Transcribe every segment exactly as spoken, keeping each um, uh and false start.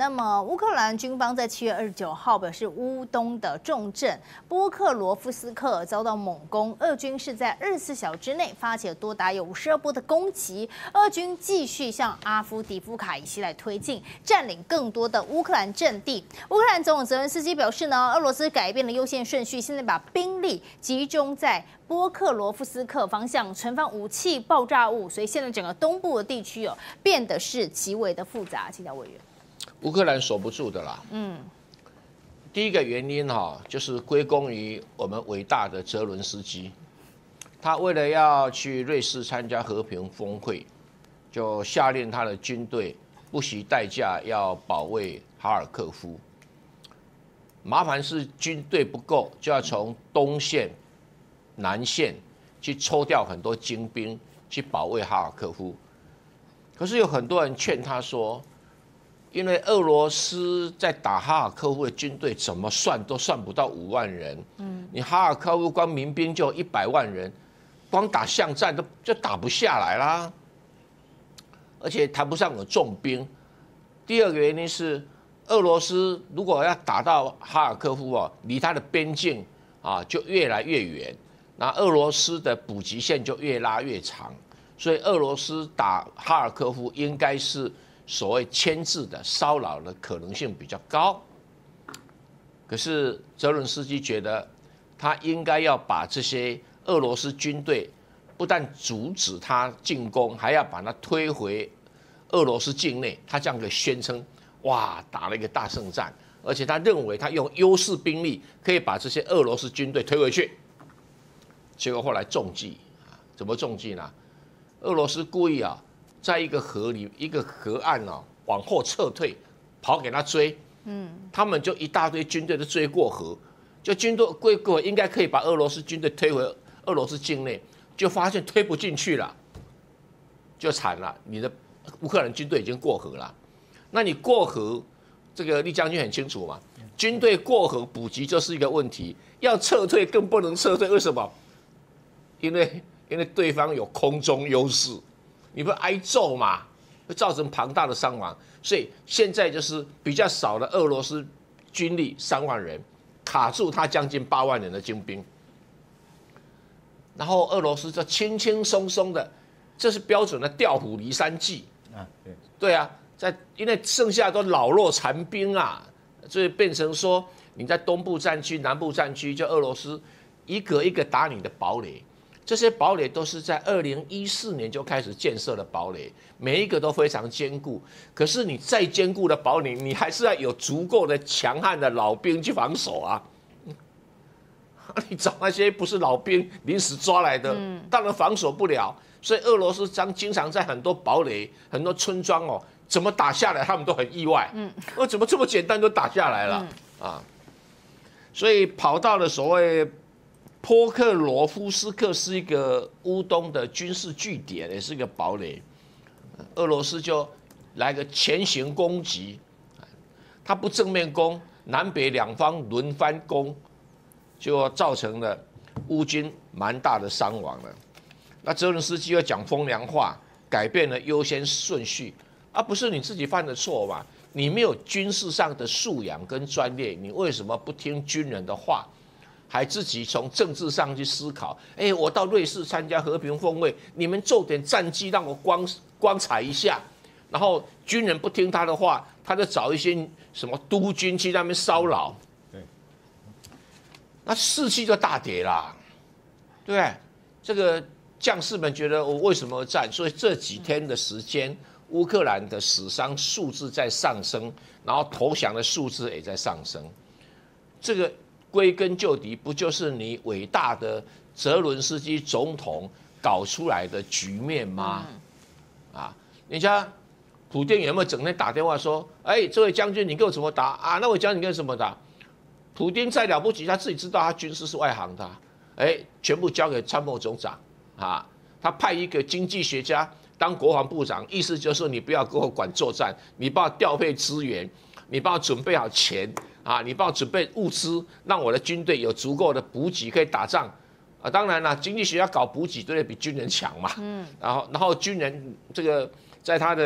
那么乌克兰军方在七月二十九号表示，乌东的重镇波克罗夫斯克遭到猛攻，俄军是在二十四小时之内发起了多达有五十二波的攻击，俄军继续向阿夫迪夫卡以西来推进，占领更多的乌克兰阵地。乌克兰总统泽连斯基表示呢，俄罗斯改变了优先顺序，现在把兵力集中在波克罗夫斯克方向，存放武器、爆炸物，所以现在整个东部的地区哦变得是极为的复杂。请教委员， 乌克兰守不住的啦。嗯，第一个原因哈，就是归功于我们伟大的泽伦斯基，他为了要去瑞士参加和平峰会，就下令他的军队不惜代价要保卫哈尔科夫。麻烦是军队不够，就要从东线、南线去抽调很多精兵去保卫哈尔科夫。可是有很多人劝他说，因为俄罗斯在打哈尔科夫的军队怎么算都算不到五万人，嗯，你哈尔科夫光民兵就一百万人，光打巷战都就打不下来啦，而且谈不上有重兵。第二个原因是，俄罗斯如果要打到哈尔科夫哦，离它的边境啊就越来越远，那俄罗斯的补给线就越拉越长。所以俄罗斯打哈尔科夫应该是所谓牵制的骚扰的可能性比较高。可是泽伦斯基觉得他应该要把这些俄罗斯军队不但阻止他进攻，还要把他推回俄罗斯境内。他这样的宣称，哇，打了一个大胜战，而且他认为他用优势兵力可以把这些俄罗斯军队推回去。结果后来中计啊，怎么中计呢？俄罗斯故意啊，在一个河里、一个河岸啊，往后撤退，跑给他追。嗯，他们就一大堆军队都追过河，就军队归过应该可以把俄罗斯军队推回俄罗斯境内，就发现推不进去了，就惨了。你的乌克兰军队已经过河了，那你过河，这个李将军很清楚嘛，军队过河补给就是一个问题，要撤退更不能撤退，为什么？因为因为对方有空中优势，你不挨揍嘛，会造成庞大的伤亡。所以现在就是比较少的俄罗斯军力三万人，卡住他将近八万人的精兵，然后俄罗斯就轻轻松松的，这是标准的调虎离山计啊。对对啊，在因为剩下都老弱残兵啊，所以变成说你在东部战区、南部战区，就俄罗斯一个一个打你的堡垒。这些堡垒都是在二零一四年就开始建设的堡垒，每一个都非常坚固。可是你再坚固的堡垒，你还是要有足够的强悍的老兵去防守啊。你找那些不是老兵临时抓来的，当然防守不了。所以俄罗斯将经常在很多堡垒、很多村庄哦，怎么打下来，他们都很意外。嗯，我怎么这么简单就打下来了、嗯、啊？所以跑到了所谓波克罗夫斯克是一个乌东的军事据点，也是一个堡垒。俄罗斯就来个前行攻击，他不正面攻，南北两方轮番攻，就造成了乌军蛮大的伤亡了。那泽伦斯基又讲风凉话，改变了优先顺序，而不是你自己犯的错嘛？你没有军事上的素养跟专业，你为什么不听军人的话？还自己从政治上去思考，哎、欸，我到瑞士参加和平峰会，你们做点战绩让我光光彩一下。然后军人不听他的话，他就找一些什么督军去那边骚扰，对，那士气就大跌啦，对不对？这个将士们觉得我为什么而战？所以这几天的时间，乌克兰的死伤数字在上升，然后投降的数字也在上升，这个。归根究底，不就是你伟大的泽伦斯基总统搞出来的局面吗？啊，人家普丁有没有整天打电话说，哎，这位将军你给我怎么打啊？那位将军你给我怎么打？普丁再了不起，他自己知道他军事是外行的，哎，全部交给参谋总长啊。他派一个经济学家当国防部长，意思就是说你不要给我管作战，你帮我调配资源，你帮我准备好钱。啊，你帮我准备物资，让我的军队有足够的补给可以打仗啊！当然了，经济学家搞补给，对不对？比军人强嘛。嗯。然后，然后军人这个在他的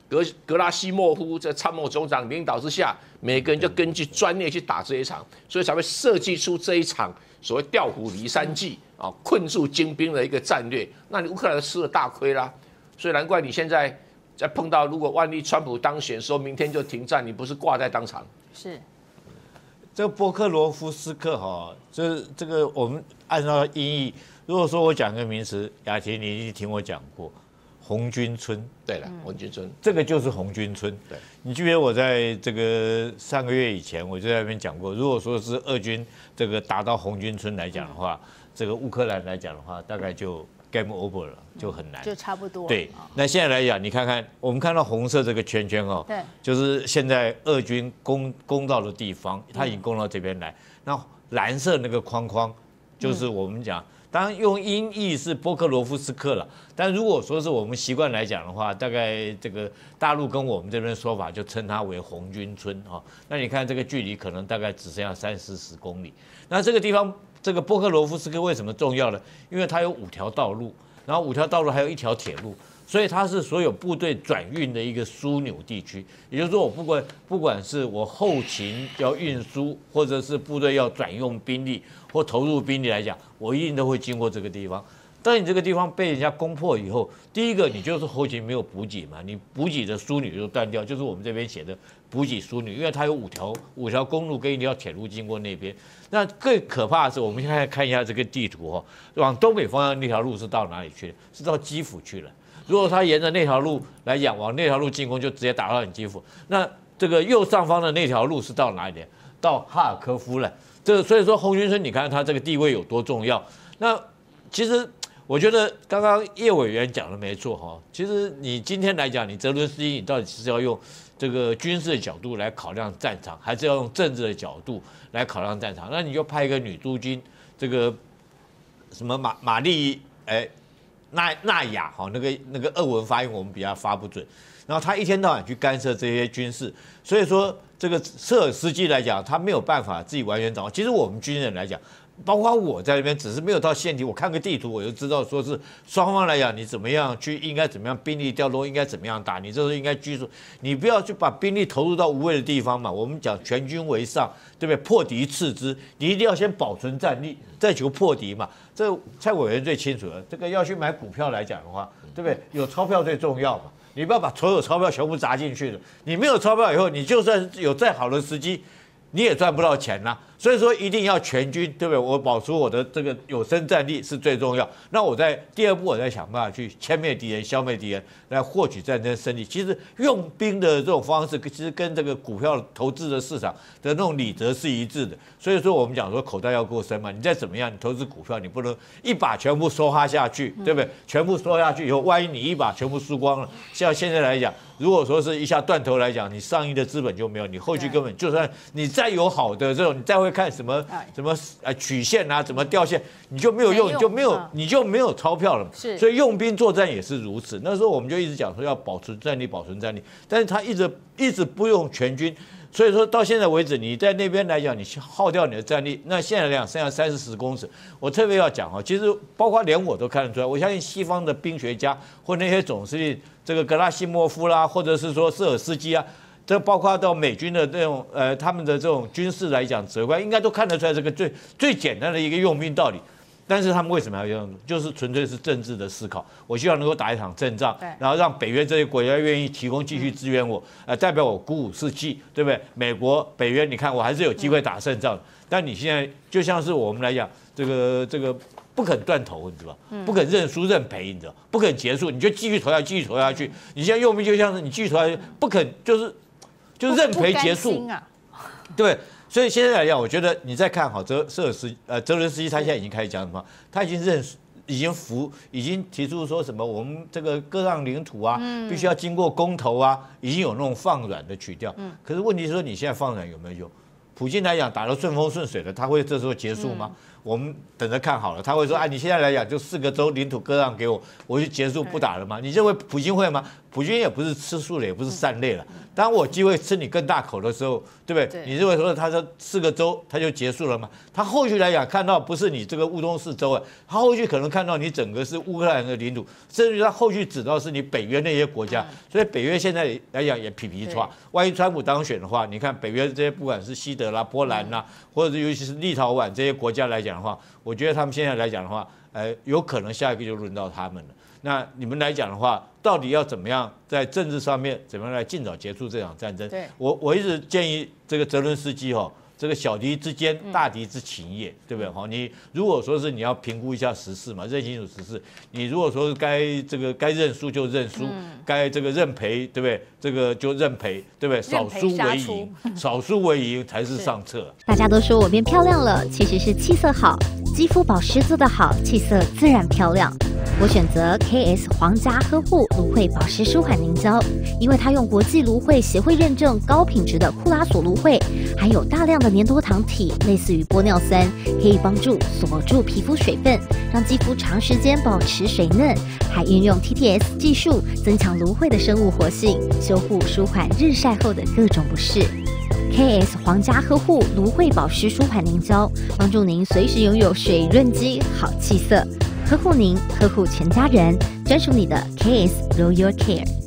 格格拉西莫夫这参谋总长领导之下，每个人就根据专业去打这一场，所以才会设计出这一场所谓调虎离山计啊，困住精兵的一个战略。那你乌克兰吃了大亏啦，所以难怪你现在在碰到，如果万一川普当选，说明天就停战，你不是挂在当场？ 是。 这个波克罗夫斯克哈，这这个我们按照音译，如果说我讲个名词，雅婷你一定听我讲过。红军村， 对了，红军村， 这个就是红军村。 对， 你记得我在这个上个月以前，我就在那边讲过，如果说是俄军这个打到红军村来讲的话，这个乌克兰来讲的话，大概就 game over 了，就很难， 就差不多。 对，那现在来讲，你看看，我们看到红色这个圈圈哦， 对， 就是现在俄军攻攻到的地方，他已经攻到这边来。那蓝色那个框框，就是我们讲。当然，用音译是波克罗夫斯克了，但如果说是我们习惯来讲的话，大概这个大陆跟我们这边说法就称它为红军村哈。那你看这个距离可能大概只剩下三四十公里。那这个地方，这个波克罗夫斯克为什么重要呢？因为它有五条道路，然后五条道路还有一条铁路，所以它是所有部队转运的一个枢纽地区。也就是说，我不管不管是我后勤要运输，或者是部队要转用兵力或投入兵力来讲，我一定都会经过这个地方。当你这个地方被人家攻破以后，第一个你就是后勤没有补给嘛，你补给的枢纽就断掉，就是我们这边写的补给枢纽，因为它有五条五条公路跟一条铁路经过那边。那更可怕的是，我们现在看一下这个地图哈，往东北方向那条路是到哪里去了？是到基辅去了。如果他沿着那条路来讲，往那条路进攻，就直接打到你基辅。那这个右上方的那条路是到哪里？到哈尔科夫了。这个所以说红军村，你看它这个地位有多重要。那其实我觉得刚刚叶委员讲的没错哈。其实你今天来讲，你泽伦斯基，你到底是要用这个军事的角度来考量战场，还是要用政治的角度来考量战场？那你就派一个女督军，这个什么玛玛丽哎纳纳雅哈，那个那个俄文发音我们比较发不准。然后他一天到晚去干涉这些军事，所以说这个舍尔斯基来讲，他没有办法自己完全掌握。其实我们军人来讲，包括我在那边，只是没有到现地，我看个地图我就知道，说是双方来讲，你怎么样去，应该怎么样兵力调动，应该怎么样打，你这时候应该居住，你不要去把兵力投入到无谓的地方嘛。我们讲全军为上，对不对？破敌次之，你一定要先保存战力，再求破敌嘛。这蔡委员最清楚了。这个要去买股票来讲的话，对不对？有钞票最重要嘛。你不要把所有钞票全部砸进去了。你没有钞票以后，你就算有再好的时机，你也赚不到钱啦。所以说一定要全军，对不对？我保持我的这个有生战力是最重要。那我在第二步，我在想办法去歼灭敌人、消灭敌人，来获取战争胜利。其实用兵的这种方式，其实跟这个股票投资的市场的那种理则是一致的。所以说我们讲说口袋要够深嘛，你再怎么样，你投资股票，你不能一把全部梭哈下去，对不对？全部梭下去以后，万一你一把全部输光了，像现在来讲，如果说是一下断头来讲，你上亿的资本就没有，你后续根本就算你再有好的这种，你再会看什么什么呃曲线啊，怎么掉线，你就没有用，你就没有你就没有钞票了。 是， 所以用兵作战也是如此。那时候我们就一直讲说要保存战力，保存战力，但是他一直一直不用全军。所以说到现在为止，你在那边来讲，你耗掉你的战力，那现在来讲剩下三四十公尺。我特别要讲哈，其实包括连我都看得出来，我相信西方的兵学家或那些总司令，这个格拉西莫夫啦，或者是说舍尔斯基啊，这包括到美军的这种呃他们的这种军事来讲指挥官，应该都看得出来这个最最简单的一个用兵道理。但是他们为什么要用？就是纯粹是政治的思考。我希望能够打一场阵仗，然后让北约这些国家愿意提供继续支援我，呃，代表我鼓舞士气，对不对？美国、北约，你看我还是有机会打胜仗。但你现在就像是我们来讲，这个这个不肯断头，你知道吧？不肯认输认赔，你知道？不肯结束，你就继续投下，继续投下去。你现在用兵就像是你继续投下去，不肯就是就认赔结束，对。所以现在来讲，我觉得你再看好泽舍尔斯呃泽伦斯基，他现在已经开始讲什么？他已经认已经服，已经提出说什么我们这个割让领土啊，嗯、必须要经过公投啊，已经有那种放软的曲调。嗯、可是问题是说你现在放软有没有用？普京来讲打得顺风顺水的，他会这时候结束吗？嗯、 我们等着看好了。他会说，啊，你现在来讲就四个州领土割让给我，我就结束不打了吗？你认为普京会吗？普京也不是吃素的，也不是善类了。当我有机会吃你更大口的时候，对不对？ 对你认为说他说四个州他就结束了吗？他后续来讲看到不是你这个乌东四州啊，他后续可能看到你整个是乌克兰的领土，甚至他后续指到是你北约那些国家。所以北约现在来讲也皮皮抓，万一川普当选的话，你看北约这些不管是西德啦、波兰啦，或者是尤其是立陶宛这些国家来讲的话，我觉得他们现在来讲的话，呃，有可能下一个就轮到他们了。那你们来讲的话，到底要怎么样在政治上面怎么样来尽早结束这场战争？我我一直建议这个泽伦斯基哈，这个小敌之坚，大敌之情也，对不对？哈，你如果说是你要评估一下时事嘛，认清楚时事。你如果说是该这个该认输就认输，该这个认赔，对不对？这个就认赔，对不对？少输为赢，少输为赢才是上策。 大家都说我变漂亮了，其实是气色好，肌肤保湿做得好，气色自然漂亮。我选择 K S 皇家呵护芦荟保湿舒缓凝胶，因为它用国际芦荟协会认证高品质的库拉索芦荟，含有大量的粘多糖体，类似于玻尿酸，可以帮助锁住皮肤水分，让肌肤长时间保持水嫩，还运用 T T S 技术增强芦荟的生物活性，修护舒缓日晒后的各种不适。K S 皇家呵护芦荟保湿舒缓凝胶，帮助您随时拥有水润肌、好气色，呵护您，呵护全家人，专属你的 K S Royal Care。